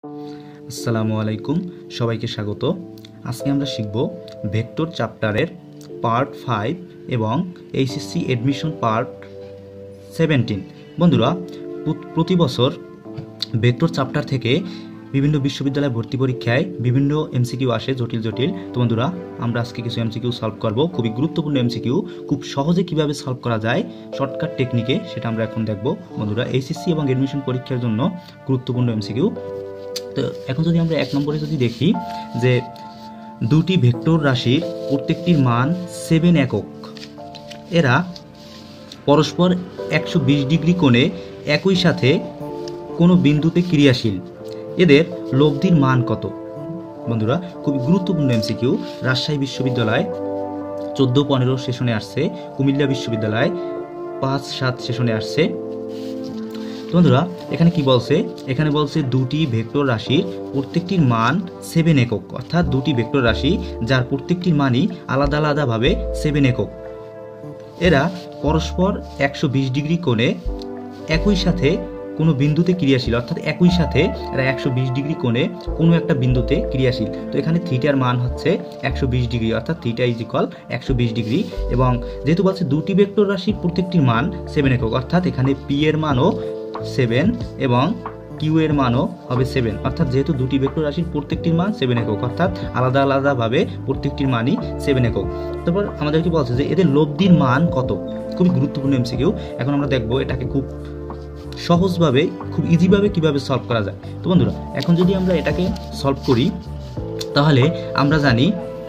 আসসালামু আলাইকুম, সবাইকে স্বাগত। আজকে আমরা শিখব ভেক্টর চ্যাপ্টারের পার্ট 5 এবং এইচএসসি এডমিশন পার্ট 17। বন্ধুরা, প্রতি বছর ভেক্টর চ্যাপ্টার থেকে বিভিন্ন বিশ্ববিদ্যালয় ভর্তি পরীক্ষায় বিভিন্ন এমসিকিউ আসে, জটিল জটিল। তো বন্ধুরা, আমরা আজকে কিছু এমসিকিউ সলভ করব। খুবই গুরুত্বপূর্ণ এমসিকিউ, খুব সহজে কিভাবে সলভ করা যায় শর্টকাট টেকনিকে, সেটা আমরা এখন দেখব। বন্ধুরা, এইচএসসি এবং এডমিশন পরীক্ষার জন্য গুরুত্বপূর্ণ এমসিকিউ। তো এখন যদি আমরা 1 নম্বরে যদি দেখি যে দুটি ভেক্টর রাশির প্রত্যেকটির মান 7 একক, এরা পরস্পর 120 ডিগ্রি কোণে একই সাথে কোনো বিন্দুতে ক্রিয়াশীল, এদের লব্ধির মান কত? বন্ধুরা, খুবই গুরুত্বপূর্ণ এমসিকিউ। রাজশাহী বিশ্ববিদ্যালয় 14-15 সেশনে আসছে, কুমিল্লা বিশ্ববিদ্যালয় 5-7 সেশনে আসছে। বন্ধুরা, এখানে কি বলছে? এখানে বলছে দুটি ভেক্টর রাশির প্রত্যেকটির মান 7 একক, অর্থাৎ দুটি ভেক্টর রাশি যার প্রত্যেকটির মানই আলাদা আলাদাভাবে 7 একক, এরা পরস্পর 120 ডিগ্রি কোণে একই সাথে কোনো বিন্দুতে ক্রিয়াশীল, অর্থাৎ একই সাথে এরা 120 ডিগ্রি কোণে কোনো একটা বিন্দুতে ক্রিয়াশীল। তো এখানে থিটার মান হচ্ছে 120 ডিগ্রি, অর্থাৎ থিটা ইজ ইকুয়াল 120 ডিগ্রি। এবং যেহেতু বলছে দুটি ভেক্টর রাশির প্রত্যেকটির মান 7 একক, অর্থাৎ এখানে পি এর মানও 7 এবং কিউ এর মানও হবে 7, অর্থাৎ যেহেতু দুটি ভেক্টর রাশির প্রত্যেকটির মান 7 একক, অর্থাৎ আলাদা আলাদাভাবে প্রত্যেকটির মানই 7 একক। তারপর আমাদেরকে বলছে যে এদের লব্ধির মান কত? খুবই গুরুত্বপূর্ণ এমসিকিউ। এখন আমরা দেখব এটাকে খুব সহজভাবে, খুব ইজিভাবে কিভাবে সলভ করা যায়। তো বন্ধুরা, এখন যদি আমরা এটাকে সলভ করি তাহলে আমরা জানি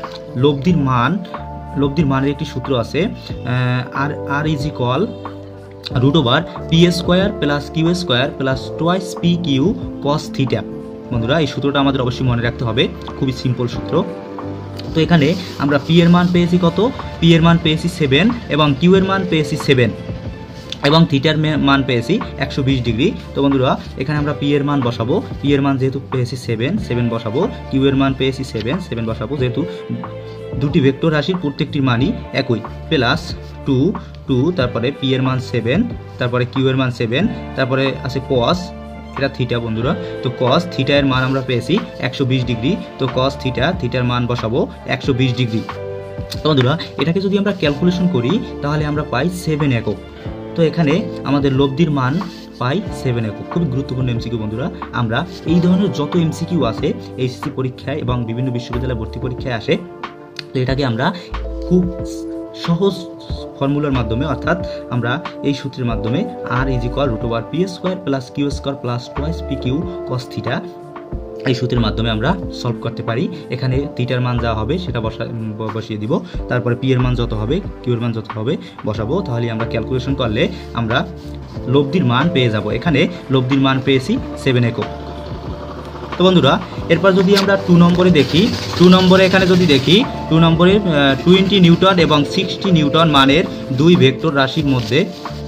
লব্ধির মানের একটি সূত্র আছে, r is equal √/p² + q² + 2p q cos θ। বন্ধুরা, এই সূত্রটা আমাদের অবশ্যই মনে রাখতে হবে, খুবই সিম্পল সূত্র। তো এখানে আমরা p এর মান পেয়েছি কত? p এর মান পেয়েছি 7 এবং q এর মান পেয়েছি 7 এবং থিটার মান পেয়েছি 120 ডিগ্রি। তো বন্ধুরা, এখানে আমরা p এর মান বসাবো। p এর মান যেহেতু পেয়েছি 7 বসাবো, q এর মান পেয়েছি 7 বসাবো, যেহেতু দুটি ভেক্টর রাশির প্রত্যেকটির মানই একই, প্লাস 2, তারপরে p এর মান 7, তারপরে q এর মান 7, তারপরে আছে cos, এটা থিটা বন্ধুরা। তো cos থিটা এর মান আমরা পেয়েছি 120 ডিগ্রি। তো cos থিটার মান বসাবো 120 ডিগ্রি। তো বন্ধুরা, এটাকে যদি আমরা ক্যালকুলেশন করি তাহলে আমরা পাই 7 একক। তো এখানে আমাদের লব্ধির মান পাই 7 একক। খুবই গুরুত্বপূর্ণ এমসিকিউ বন্ধুরা। আমরা এই ধরনের যত এমসিকিউ আছে এইচএসসি পরীক্ষায় এবং বিভিন্ন বিশ্ববিদ্যালয় ভর্তি পরীক্ষায় আসে, তো এটাকে আমরা খুব সহজ ফর্মুলার মাধ্যমে, অর্থাৎ আমরা এই সূত্রের মাধ্যমে r = √/p² + q² + 2p q cos θ, এই সূত্রের মাধ্যমে আমরা সলভ করতে পারি। এখানে থিটার মান যা হবে সেটা বসিয়ে দিব, তারপরে পি এর মান যত হবে, কিউ এর মান যত হবে বসাবো, তাহলে আমরা ক্যালকুলেশন করলে আমরা লব্ধির মান পেয়ে যাব। এখানে লব্ধির মান পেয়েছি 7 একক। তো বন্ধুরা, এরপর যদি আমরা 2 নম্বরে দেখি, 2 নম্বরে এখানে যদি দেখি 2 নম্বরে 20 নিউটন এবং 60 নিউটন মানের দুই ভেক্টর রাশির মধ্যে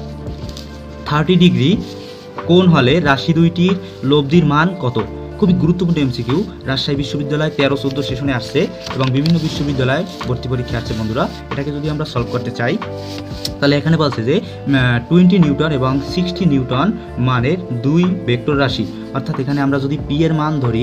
30 ডিগ্রি কোণ হলে রাশি দুইটির লব্ধির মান কত? খুবই গুরুত্বপূর্ণ এমসিকিউ। রাজশাহী বিশ্ববিদ্যালয় 13-14 সেশনে আসছে এবং বিভিন্ন বিশ্ববিদ্যালয় ভর্তি পরীক্ষা আসছে। বন্ধুরা, এটাকে যদি আমরা সলভ করতে চাই তাহলে এখানে বলছে যে 20 নিউটন এবং 60 নিউটন মানের দুই ভেক্টর রাশি, অর্থাৎ এখানে আমরা যদি পি এর মান ধরি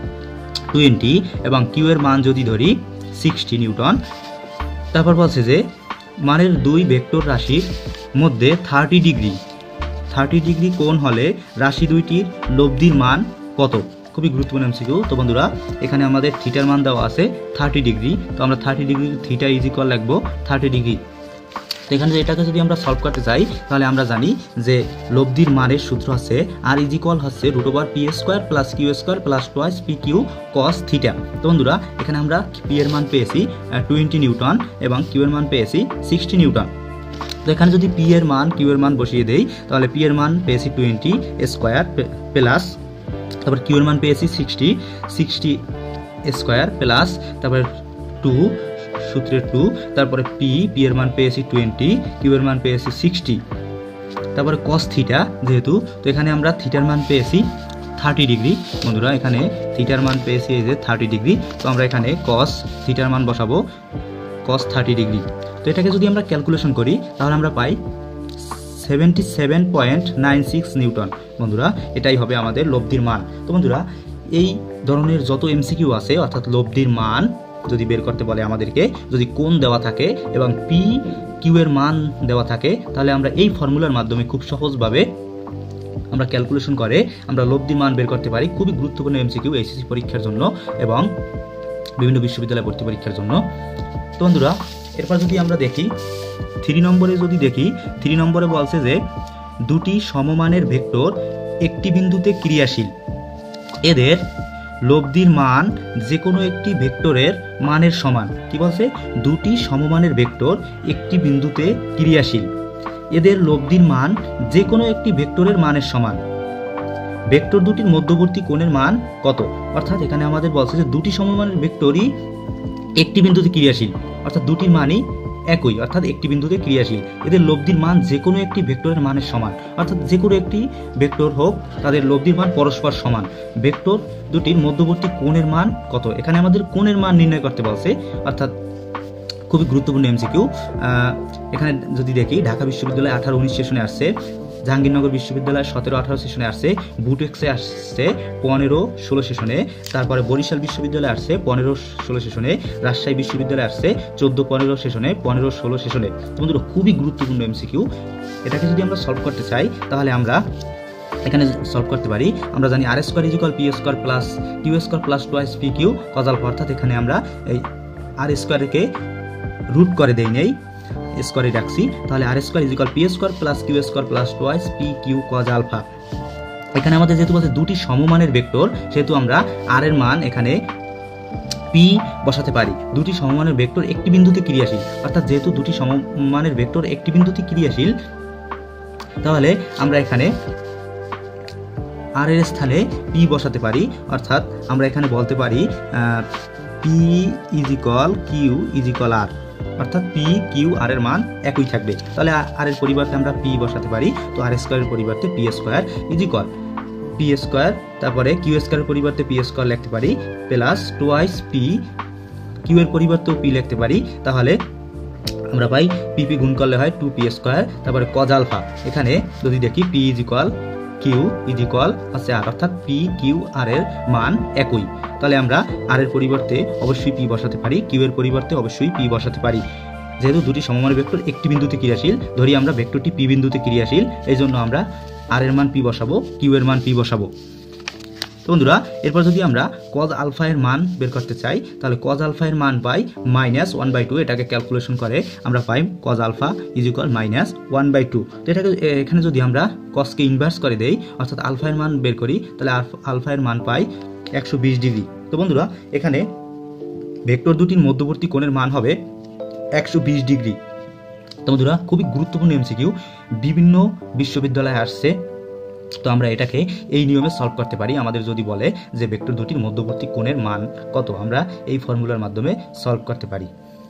20 এবং কিউ এর মান যদি ধরি 60 নিউটন, তারপর বলছে যে মানের দুই ভেক্টর রাশির মধ্যে 30 ডিগ্রি কোণ হলে রাশি দুইটির লব্ধির মান কত? খুবই গুরুত্বপূর্ণ এমসিকিউ। তো বন্ধুরা, এখানে আমাদের থিটার মান দেওয়া আছে 30 ডিগ্রি। তো আমরা 30 ডিগ্রি থিটা ইজ ইকুয়াল লিখবো 30 ডিগ্রি। তো এখানে এটাকে যদি আমরা সলভ করতে চাই তাহলে আমরা জানি যে লব্ধির মানের সূত্র আছে r = √/p² + q² + 2p q cos θ। তো বন্ধুরা, এখানে আমরা p এর মান পেয়েছি 20 নিউটন এবং q এর মান পেয়েছি 60 নিউটন। তো এখানে যদি p এর মান q এর মান বসিয়ে দেই তাহলে p এর মান পেয়েছি 20² প্লাস, তারপর কিউ এর মান পেয়েছি 60² প্লাস, তারপরে 2 সূত্রের 2, তারপরে পি এর মান পেয়েছি 20, কিউ এর মান পেয়েছি 60, তারপরে cos θ যেহেতু, তো এখানে আমরা থিটার মান পেয়েছি 30 ডিগ্রি। বন্ধুরা, এখানে থিটার মান পেয়েছি এই যে 30 ডিগ্রি। তো আমরা এখানে cos থিটার মান বসাবো cos 30 ডিগ্রি। তো এটাকে যদি আমরা ক্যালকুলেশন করি তাহলে আমরা পাই 77.96 নিউটন। বন্ধুরা, এটাই হবে আমাদের লব্ধির মান। তো বন্ধুরা, এই ধরনের যত এমসিকিউ আছে, অর্থাৎ লব্ধির মান যদি বের করতে বলে আমাদেরকে, যদি কোণ দেওয়া থাকে এবং পি কিউ এর মান দেওয়া থাকে, তাহলে আমরা এই ফর্মুলার মাধ্যমে খুব সহজভাবে আমরা ক্যালকুলেশন করে আমরা লব্ধির মান বের করতে পারি। খুবই গুরুত্বপূর্ণ এমসিকিউ এইচএসসি পরীক্ষার জন্য এবং বিভিন্ন বিশ্ববিদ্যালয় ভর্তি পরীক্ষার জন্য। তো বন্ধুরা, এরপর যদি আমরা দেখি 3 নম্বরে, যদি দেখি 3 নম্বরে বলছে যে দুটি সমমানের ভেক্টর একটি বিন্দুতে ক্রিয়াশীল, এদের লব্ধির মান যে কোনো একটি ভেক্টরের মানের সমান। কি বলছে? দুটি সমমানের ভেক্টর একটি বিন্দুতে ক্রিয়াশীল, এদের লব্ধির মান যে কোনো একটি ভেক্টরের মানের সমান। ভেক্টর দুটির মধ্যবর্তী কোণের মান কত? অর্থাৎ এখানে আমাদের বলছে যে দুটি সমমানের ভেক্টরই একটি বিন্দুতে ক্রিয়াশীল, অর্থাৎ দুটির মানই একই, অর্থাৎ একটি বিন্দুতে ক্রিয়াশীল, এদের লব্ধির মান যে কোনো একটি ভেক্টরের মানের সমান। অর্থাৎ যে কোনো একটি ভেক্টর হোক, তাদের লব্ধির মান পরস্পর সমান। ভেক্টর দুটির মধ্যবর্তী কোণের মান কত? এখানে আমাদের কোণের মান নির্ণয় করতে বলছে, অর্থাৎ খুবই গুরুত্বপূর্ণ এমসিকিউ। এখানে যদি দেখি ঢাকা বিশ্ববিদ্যালয় 18-19 সেশনে আসছে, জাহাঙ্গীরনগর বিশ্ববিদ্যালয় 17-18 সেশনে আসছে, বুটেক্সে আসছে 15-16 সেশনে, তারপরে বরিশাল বিশ্ববিদ্যালয় আসছে 15-16 সেশনে, রাজশাহী বিশ্ববিদ্যালয় আসছে 14-15 সেশনে, 15-16 সেশনে। বন্ধুরা, খুবই গুরুত্বপূর্ণ এমসিকিউ। এটাকে যদি আমরা সলভ করতে চাই তাহলে আমরা এখানে সলভ করতে পারি। আমরা জানি r square is equal p square plus q square plus twice p q cos alpha, অর্থাৎ এখানে আমরা এই আর স্কোয়ারকে রুট করে দেই নেই, স্কোয়ারে রাখছি, তাহলে r square is equal p square plus q square plus twice p q cos alpha. এখানে আমাদের যেহেতু বলছে দুটি সমমানের ভেক্টর, সেহেতু আমরা আর এর মান এখানে পি বসাতে পারি। দুটি সমমানের ভেক্টর একটি বিন্দুতে ক্রিয়াশীল, অর্থাৎ যেহেতু দুটি সমমানের ভেক্টর একটি বিন্দুতে ক্রিয়াশীল, তাহলে আমরা এখানে আর এর স্থানে পি বসাতে পারি। অর্থাৎ আমরা এখানে বলতে পারি p is equal q is equal r, অর্থাৎ পি কিউ আর এর মান একই থাকবে। তাহলে আর এর পরিবর্তে আমরা পি বসাতে পারি। তো আর স্কোয়ারের পরিবর্তে p square is equal p square, তারপরে কিউ স্কোয়ারের পরিবর্তে পি স্কোয়ার লিখতে পারি, প্লাস টোয়াইস পি, কিউ এর পরিবর্তেও পি লিখতে পারি। তাহলে আমরা পাই পি গুণ করলে হয় 2p স্কোয়ার, তারপরে কজ আলফা। এখানে যদি দেখি p is equal q is equal আছে আর, অর্থাৎ পি কিউ আর এর মান একই। তাহলে আমরা আর এর পরিবর্তে অবশ্যই পি বসাতে পারি, কিউ এর পরিবর্তে অবশ্যই পি বসাতে পারি। যেহেতু দুটি সমমানের ভেক্টর একটি বিন্দুতে ক্রিয়াশীল, ধরি আমরা ভেক্টরটি পি বিন্দুতে ক্রিয়াশীল, এই জন্য আমরা আর এর মান পি বসাবো, কিউ এর মান পি বসাবো। তো বন্ধুরা, এরপর যদি আমরা কজ আলফা এর মান বের করতে চাই, তাহলে কজ আলফা এর মান পাই -1/2। এটাকে ক্যালকুলেশন করে আমরা পাই কজ আলফা ইজ ইকুয়াল -1/2। তো এটাকে এখানে যদি আমরা কজকে ইনভার্স করে দেই, অর্থাৎ আলফা এর মান বের করি, তাহলে আলফা এর মান পাই 120 ডিগ্রি। তো বন্ধুরা, এখানে ভেক্টর দুটির মধ্যবর্তী কোণের মান হবে 120 ডিগ্রি। তো বন্ধুরা, খুবই গুরুত্বপূর্ণ এমসিকিউ, বিভিন্ন বিশ্ববিদ্যালয়ে আসছে। তো আমরা এটাকে এই নিয়মে সলভ করতে পারি। আমাদের যদি বলে যে ভেক্টর দুটির মধ্যবর্তী কোণের মান কত, আমরা এই ফর্মুলার মাধ্যমে সলভ করতে পারি।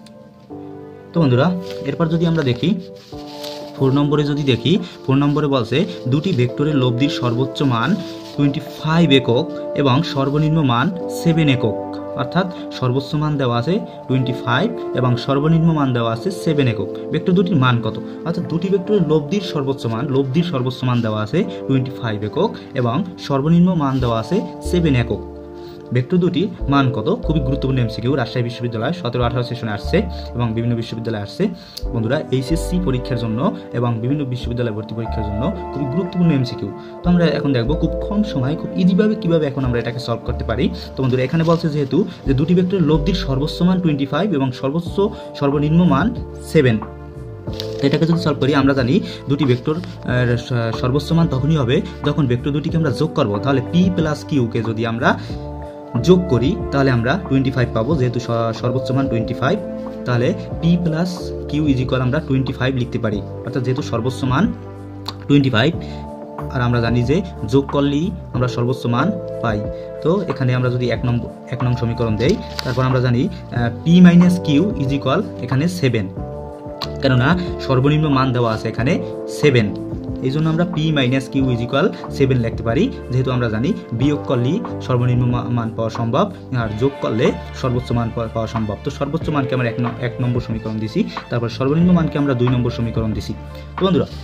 তো বন্ধুরা, এরপর যদি আমরা দেখি 4 নম্বরে, যদি দেখি 4 নম্বরে বলছে দুটি ভেক্টরের লব্ধির সর্বোচ্চ মান 25 একক এবং সর্বনিম্ন মান 7 একক, অর্থাৎ সর্বোচ্চ মান দেওয়া আছে 25 এবং সর্বনিম্ন মান দেওয়া আছে 7 একক। ভেক্টর দুটির মান কত? অর্থাৎ দুটি ভেক্টরের লব্ধির সর্বোচ্চ মান দেওয়া আছে 25 একক এবং সর্বনিম্ন মান দেওয়া আছে 7 একক। ভেক্টর দুটির মান কত? খুবই গুরুত্বপূর্ণ এমসিকিউ, রাজশাহী বিশ্ববিদ্যালয় 17-18 সেশনে আসছে এবং বিভিন্ন বিশ্ববিদ্যালয়ে আসছে। বন্ধুরা, এইচএসসি পরীক্ষার জন্য এবং বিভিন্ন বিশ্ববিদ্যালয় ভর্তি পরীক্ষার জন্য খুবই গুরুত্বপূর্ণ এমসিকিউ। তো আমরা এখন দেখব খুব কম সময় খুব ইজিভাবে কীভাবে এখন আমরা এটাকে সলভ করতে পারি। তো বন্ধুরা, এখানে বলছে যেহেতু যে দুটি ভেক্টরের লব্ধির সর্বোচ্চ মান 25 এবং সর্বনিম্ন মান 7। তো এটাকে যদি সলভ করি, আমরা জানি দুটি ভেক্টর সর্বোচ্চ মান তখনই হবে যখন ভেক্টর দুটিকে আমরা যোগ করব। তাহলে পি প্লাস কিউকে যদি আমরা যোগ করি তাহলে আমরা 25 পাবো, যেহেতু সর্বোচ্চ মান 25। তাহলে p plus q is equal আমরা 25 লিখতে পারি, অর্থাৎ যেহেতু সর্বোচ্চ মান 25 আর আমরা জানি যে যোগ করলেই আমরা সর্বোচ্চ মান পাই। তো এখানে আমরা যদি এক নং সমীকরণ দেই, তারপর আমরা জানি p minus q is equal এখানে 7, কেননা সর্বনিম্ন মান দেওয়া আছে এখানে 7, এই জন্য আমরা p minus q is equal 7 লিখতে পারি। যেহেতু আমরা জানি বিয়োগ করলেই সর্বনিম্ন মান পাওয়া সম্ভব আর যোগ করলে সর্বোচ্চ মান পাওয়া সম্ভব। তো সর্বোচ্চ মানকে আমরা 1 নম্বর সমীকরণ দিছি, তারপর সর্বনিম্ন মানকে আমরা 2 নম্বর সমীকরণ দিছি। তো বন্ধুরা,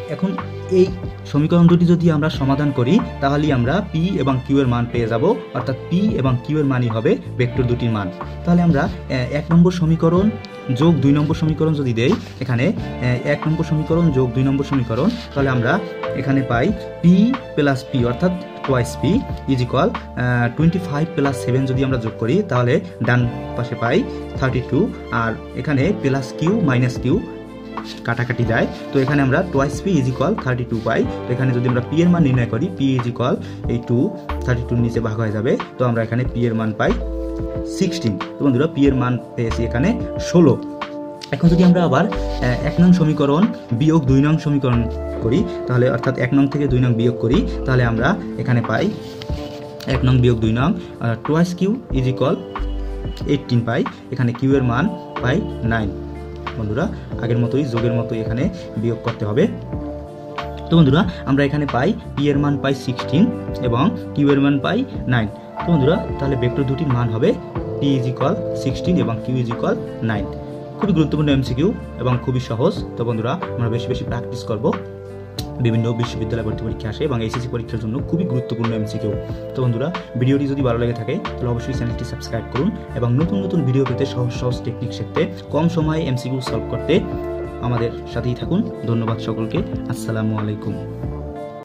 এখন এই সমীকরণ দুটি যদি আমরা সমাধান করি তাহলেই আমরা পি এবং কিউ এর মান পেয়ে যাব, অর্থাৎ পি এবং কিউ এর মানই হবে ভেক্টর দুটির মান। তাহলে আমরা 1 নম্বর সমীকরণ যোগ 2 নম্বর সমীকরণ যদি দেই, এখানে 1 নম্বর সমীকরণ যোগ 2 নম্বর সমীকরণ, তাহলে আমরা এখানে পাই পি প্লাস পি অর্থাৎ twice p is equal 25 plus 7 যদি আমরা যোগ করি তাহলে ডান পাশে পাই 32, আর এখানে প্লাস কিউ মাইনাস কিউ কাটাকাটি যায়, তো এখানে আমরা টোয়াইস পি ইজ ইকুয়াল 32 পাই। তো এখানে যদি আমরা পি এর মান নির্ণয় করি, পি ইজ ইকুয়াল এই 32 নিচে ভাগ হয়ে যাবে, তো আমরা এখানে পি এর মান পাই 16। তো বন্ধুরা পি এর মান পেয়েছি এখানে 16। এখন যদি আমরা আবার 1 নং সমীকরণ বিয়োগ 2 নং সমীকরণ করি, তাহলে অর্থাৎ 1 নং থেকে 2 নং বিয়োগ করি, তাহলে আমরা এখানে পাই 1 নং বিয়োগ 2 নং টোয়াইস কিউ ইজ ইকুয়াল 18 পাই, এখানে কিউ এর মান পাই 9। বন্ধুরা আগের মতোই যোগের মতোই এখানে বিয়োগ করতে হবে। তো বন্ধুরা আমরা এখানে পাই পি এর মান পাই 16 এবং কিউ এর মান পাই 9। তো বন্ধুরা তাহলে ভেক্টর দুটির মান হবে পি ইজ ইকুয়াল 16 এবং কিউ ইজ ইকুয়াল 9। খুবই গুরুত্বপূর্ণ এমসিকিউ এবং খুবই সহজ। তো বন্ধুরা আমরা বেশি বেশি প্র্যাকটিস করব, বিভিন্ন বিশ্ববিদ্যালয় ভর্তি পরীক্ষা আসে এবং এসএসসি পরীক্ষার জন্য খুবই গুরুত্বপূর্ণ এমসিকিউ। তো বন্ধুরা ভিডিওটি যদি ভালো লেগে থাকে তাহলে অবশ্যই চ্যানেলটি সাবস্ক্রাইব করুন এবং নতুন নতুন ভিডিও পেতে সহজ সহজ টেকনিক শিখতে, কম সময়ে এমসিকিউ সলভ করতে আমাদের সাথেই থাকুন। ধন্যবাদ সকলকে। আসসালামু আলাইকুম।